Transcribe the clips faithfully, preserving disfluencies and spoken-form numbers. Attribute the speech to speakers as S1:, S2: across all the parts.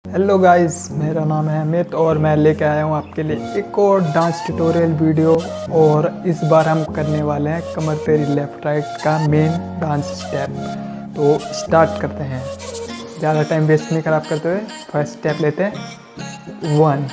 S1: Hello guys, मेरा नाम है अमित और मैं लेके आया हूँ आपके लिए एक और डांस ट्यूटोरियल वीडियो। और इस बार हम करने वाले हैं कमर तेरी लेफ्ट राइट का मेन डांस स्टेप। तो स्टार्ट करते हैं, ज़्यादा टाइम वेस्ट नहीं खराब करते हुए फर्स्ट स्टेप लेते हैं। One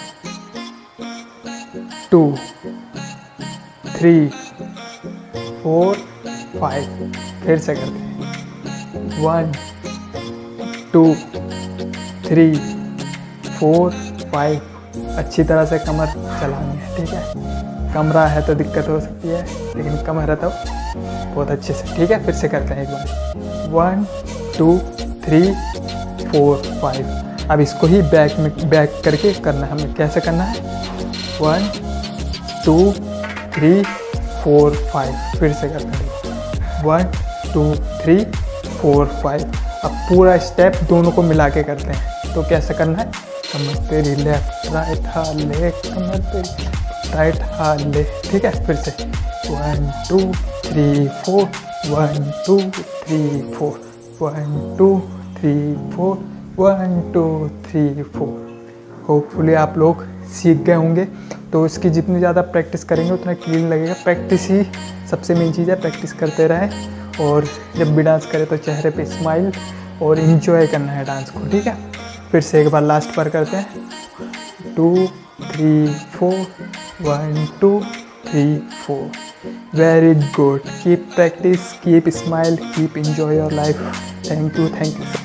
S1: two three four five, फिर से करते हैं। One two three four five. अच्छी तरह से कमर चलानी है, ठीक है। कमरा है तो दिक्कत हो सकती है, लेकिन कमर है तो बहुत अच्छे से, ठीक है। फिर से करते हैं एक बार। One two three four five. अब इसको ही बैक में बैक करके करना है हमें। कैसे करना है? One two three four five, फिर से करते हैं। One two three four five. अब पूरा स्टेप दोनों को मिला के करते हैं। तो कैसे करना है? कमर तेरी लेफ्ट राइट हाथ ले, कमर तेरी राइट हाथ ले, ठीक है। फिर से one two three four, one two three four, one two three four, one two three four. Hopefully आप लोग सीख गए होंगे। तो इसकी जितनी ज़्यादा प्रैक्टिस करेंगे उतना क्लीन लगेगा। प्रैक्टिस ही सबसे मेन चीज़ है, प्रैक्टिस करते रहें। और जब भी डांस करें तो चेहरे पे स्माइल और इन्जॉय करना है डांस को, ठीक है। फिर से एक बार लास्ट बार करते हैं। Two three four, one two three four. Very good. Keep practice, keep smile, keep enjoy your life. Thank you thank you.